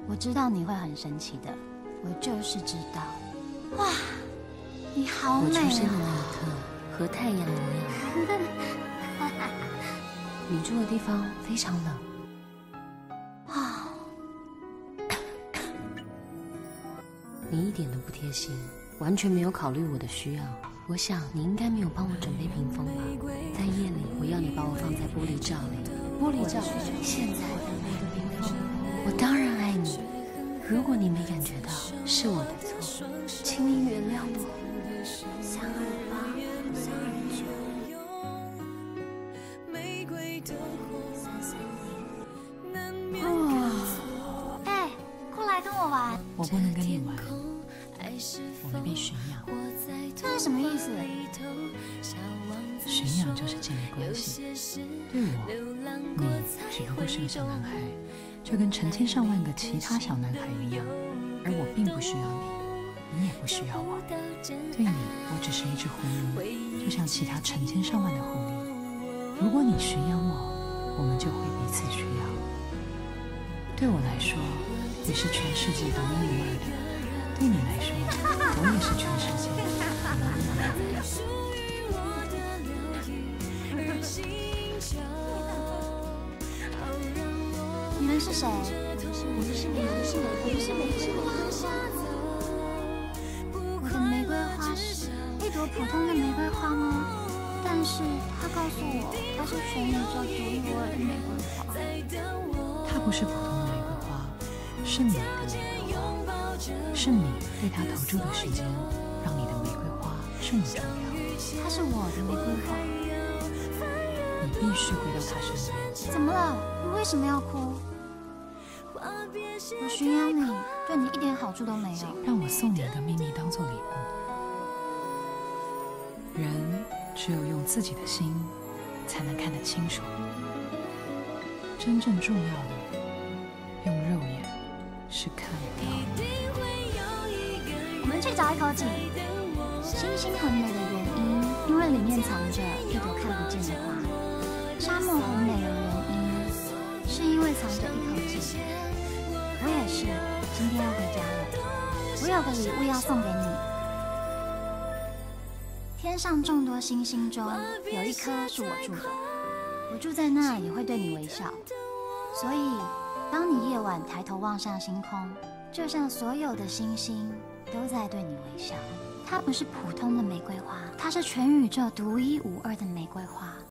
我知道你会很生气的，我就是知道。哇，你好美啊！ 我出生的那一刻和太阳一样。你住的地方非常冷。 啊， 你一点都不贴心，完全没有考虑我的需要。我想你应该没有帮我准备屏风吧？在夜里，我要你把我放在玻璃罩里。玻璃罩，现在我的屏风，我当然爱你。如果你没感觉到，是我的错，请你原谅我。 328，329。哎，过来跟我玩。 我不能跟你玩，我们被驯养。 这是什么意思？ 驯养就是建立关系。对我，你只不过是个小男孩，就跟成千上万个其他小男孩一样，而我并不需要你，你也不需要我。对你，我只是一只狐狸，就像其他成千上万的狐狸。如果你驯养我，我们就会彼此需要。对我来说，你是全世界独一无二的；对你来说，我也是全世界独一无二的。 你们是谁？我是玫瑰花是一朵普通的玫瑰花吗？但是他告诉我，它是全宇宙独一无二的玫瑰花。 它不是普通的玫瑰花，是你的玫瑰花，是你对它投注的时间，让你的玫瑰花这么重要。 它是我的玫瑰花。 你必须回到它身边。 怎么了？你为什么要哭？我驯养你，对你一点好处都没有。 让我送你一个秘密当做礼物。人只有用自己的心，才能看得清楚。真正重要的，用肉眼是看不到的。 我们去找一口井。星星很美的原因，因为里面藏着一朵看不见的花。沙漠很美的原因，是因为藏着一口井。我也是，今天要回家了。我有个礼物要送给你。天上众多星星中，有一颗是我住的。我住在那也会对你微笑。所以，当你夜晚抬头望向星空，就像所有的星星都在对你微笑。它不是普通的玫瑰花，它是全宇宙独一无二的玫瑰花。